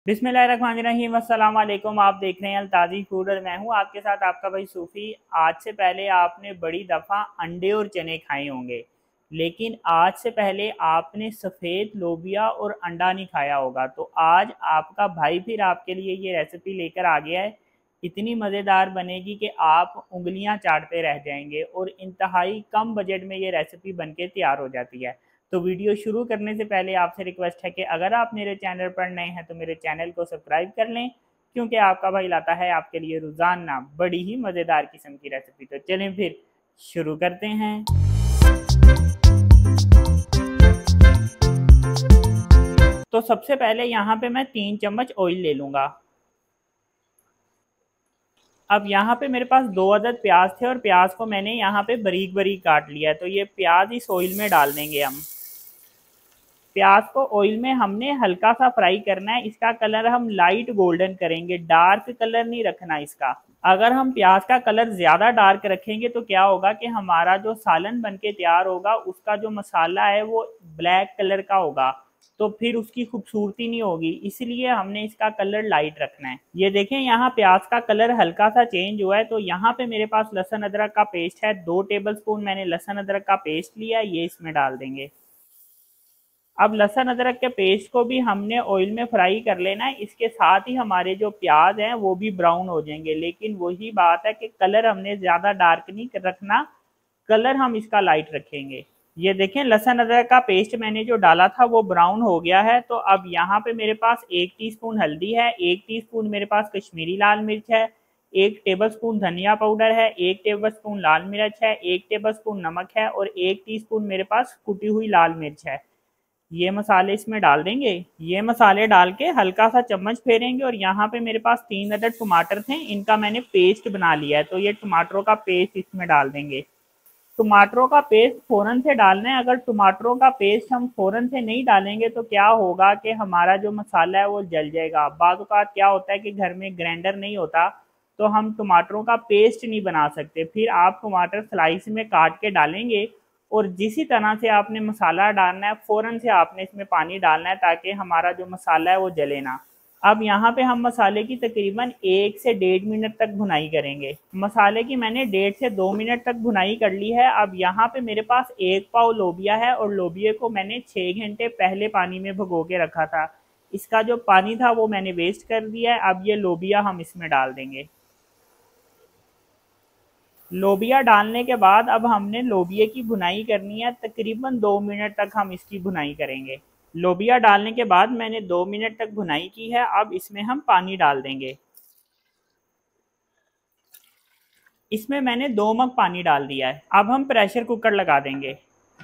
बिस्मिल्लाहिर्रहमानिर्रहीम अस्सलाम वालेकुम। आप देख रहे हैं अलताजी फूड और मैं हूं आपके साथ आपका भाई सूफ़ी। आज से पहले आपने बड़ी दफ़ा अंडे और चने खाए होंगे, लेकिन आज से पहले आपने सफ़ेद लोबिया और अंडा नहीं खाया होगा। तो आज आपका भाई फिर आपके लिए ये रेसिपी लेकर आ गया है। इतनी मज़ेदार बनेगी कि आप उंगलियां चाटते रह जाएंगे और इंतहाई कम बजट में ये रेसिपी बनके तैयार हो जाती है। तो वीडियो शुरू करने से पहले आपसे रिक्वेस्ट है कि अगर आप मेरे चैनल पर नए हैं तो मेरे चैनल को सब्सक्राइब कर लें, क्योंकि आपका भाई लाता है आपके लिए रोज़ाना बड़ी ही मज़ेदार किस्म की रेसिपी। तो चलें फिर शुरू करते हैं। तो सबसे पहले यहाँ पे मैं 3 चम्मच ऑयल ले लूँगा। अब यहाँ पे मेरे पास 2 अदद प्याज थे और प्याज को मैंने यहाँ पे बारीक बारीक काट लिया है। तो ये प्याज इस ऑयल में डाल देंगे हम। प्याज को ऑयल में हमने हल्का सा फ्राई करना है। इसका कलर हम लाइट गोल्डन करेंगे, डार्क कलर नहीं रखना इसका। अगर हम प्याज का कलर ज़्यादा डार्क रखेंगे तो क्या होगा कि हमारा जो सालन बनके तैयार होगा उसका जो मसाला है वो ब्लैक कलर का होगा, तो फिर उसकी खूबसूरती नहीं होगी। इसलिए हमने इसका कलर लाइट रखना है। ये देखें यहाँ प्याज का कलर हल्का सा चेंज हुआ है। तो यहाँ पे मेरे पास लहसुन अदरक का पेस्ट है, 2 टेबलस्पून मैंने लहसुन अदरक का पेस्ट लिया है, ये इसमें डाल देंगे। अब लहसुन अदरक के पेस्ट को भी हमने ऑयल में फ्राई कर लेना है। इसके साथ ही हमारे जो प्याज हैं वो भी ब्राउन हो जाएंगे, लेकिन वही बात है कि कलर हमने ज़्यादा डार्क नहीं रखना, कलर हम इसका लाइट रखेंगे। ये देखें लहसुन अदरक का पेस्ट मैंने जो डाला था वो ब्राउन हो गया है। तो अब यहाँ पे मेरे पास 1 टीस्पून हल्दी है, 1 टीस्पून मेरे पास कश्मीरी लाल मिर्च है, 1 टेबलस्पून धनिया पाउडर है, 1 टेबलस्पून लाल मिर्च है, 1 टेबलस्पून नमक है और 1 टीस्पून मेरे पास कुटी हुई लाल मिर्च है। ये मसाले इसमें डाल देंगे। ये मसाले डाल के हल्का सा चम्मच फेरेंगे। और यहाँ पे मेरे पास 3 अदद टमाटर थे, इनका मैंने पेस्ट बना लिया है। तो ये टमाटरों का पेस्ट इसमें डाल देंगे। टमाटरों का पेस्ट फ़ौरन से डालना है। अगर टमाटरों का पेस्ट हम फ़ौरन से नहीं डालेंगे तो क्या होगा कि हमारा जो मसाला है वो जल जाएगा। बाज़ औक़ात क्या होता है कि घर में ग्राइंडर नहीं होता तो हम टमाटरों का पेस्ट नहीं बना सकते। फिर आप टमाटर स्लाइस में काट के डालेंगे और जिसी तरह से आपने मसाला डालना है फ़ौरन से आपने इसमें पानी डालना है ताकि हमारा जो मसाला है वो जले ना। अब यहाँ पे हम मसाले की तकरीबन 1 से 1.5 मिनट तक भुनाई करेंगे। मसाले की मैंने 1.5 से 2 मिनट तक भुनाई कर ली है। अब यहाँ पे मेरे पास 1 पाव लोबिया है और लोबिया को मैंने 6 घंटे पहले पानी में भिगो के रखा था। इसका जो पानी था वो मैंने वेस्ट कर दिया है। अब ये लोबिया हम इसमें डाल देंगे। लोबिया डालने के बाद अब हमने लोबिया की भुनाई करनी है, तकरीबन 2 मिनट तक हम इसकी भुनाई करेंगे। लोबिया डालने के बाद मैंने 2 मिनट तक भुनाई की है। अब इसमें हम पानी डाल देंगे। इसमें मैंने 2 मग पानी डाल दिया है। अब हम प्रेशर कुकर लगा देंगे।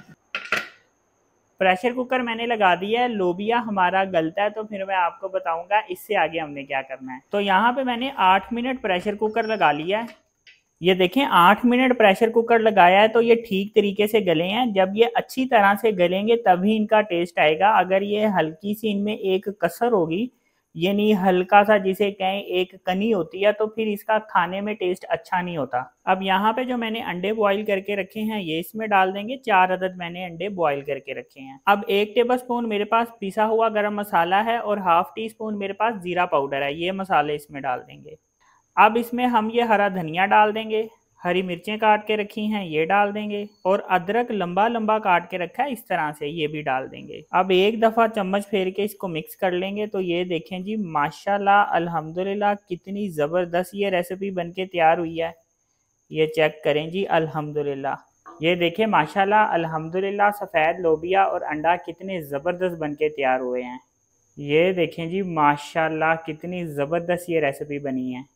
प्रेशर कुकर मैंने लगा दिया है। लोबिया हमारा गलता है तो फिर मैं आपको बताऊंगा इससे आगे हमने क्या करना है। तो यहाँ पे मैंने 8 मिनट प्रेशर कुकर लगा लिया है। ये देखें 8 मिनट प्रेशर कुकर लगाया है तो ये ठीक तरीके से गले हैं। जब ये अच्छी तरह से गलेंगे तभी इनका टेस्ट आएगा। अगर ये हल्की सी इनमें एक कसर होगी, यानी हल्का सा जिसे कहें एक कनी होती है, तो फिर इसका खाने में टेस्ट अच्छा नहीं होता। अब यहाँ पे जो मैंने अंडे बॉईल करके रखे हैं ये इसमें डाल देंगे। 4 अदद मैंने अंडे बॉईल करके रखे हैं। अब 1 टेबलस्पून मेरे पास पिसा हुआ गरम मसाला है और हाफ टी स्पून मेरे पास जीरा पाउडर है, ये मसाले इसमें डाल देंगे। अब इसमें हम ये हरा धनिया डाल देंगे, हरी मिर्चें काट के रखी हैं ये डाल देंगे और अदरक लंबा लंबा काट के रखा है इस तरह से, ये भी डाल देंगे। अब एक दफ़ा चम्मच फेर के इसको मिक्स कर लेंगे। तो ये देखें जी माशाल्लाह अल्हम्दुलिल्लाह कितनी ज़बरदस्त ये रेसिपी बनके तैयार हुई है। ये चेक करें जी अल्हम्दुलिल्लाह। ये देखें माशाल्लाह अल्हम्दुलिल्लाह सफ़ेद लोबिया और अंडा कितने ज़बरदस्त बनके तैयार हुए हैं। ये देखें जी माशाल्लाह कितनी ज़बरदस्त ये रेसिपी बनी है।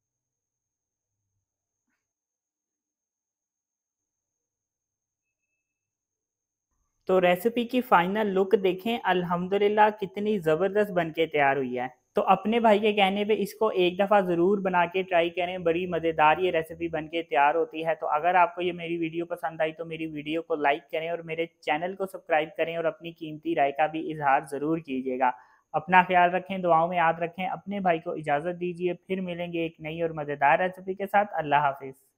तो रेसिपी की फाइनल लुक देखें, अल्हम्दुलिल्लाह कितनी ज़बरदस्त बनके तैयार हुई है। तो अपने भाई के कहने पे इसको एक दफ़ा ज़रूर बना के ट्राई करें, बड़ी मज़ेदार ये रेसिपी बनके तैयार होती है। तो अगर आपको ये मेरी वीडियो पसंद आई तो मेरी वीडियो को लाइक करें और मेरे चैनल को सब्सक्राइब करें और अपनी कीमती राय का भी इजहार ज़रूर कीजिएगा। अपना ख्याल रखें, दुआओं में याद रखें। अपने भाई को इजाज़त दीजिए, फिर मिलेंगे एक नई और मज़ेदार रेसिपी के साथ। अल्लाह हाफिज़।